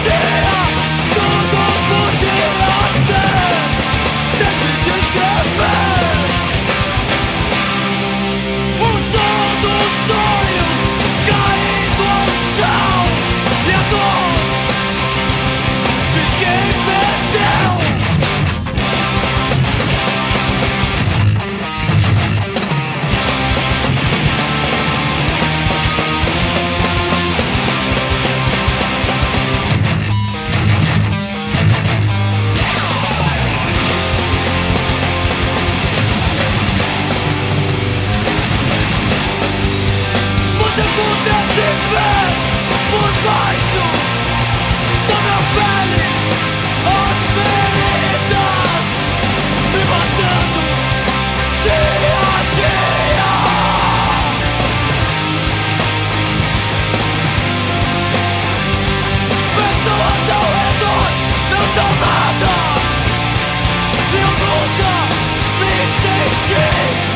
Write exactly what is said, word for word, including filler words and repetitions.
dia tudo podia ser. Tente descrever o som dos sonhos caindo ao chão e a dor de quem perdeu. Se pudesse ver por baixo da minha pele as feridas me matando dia a dia. Pessoas ao redor não são nada e eu nunca me senti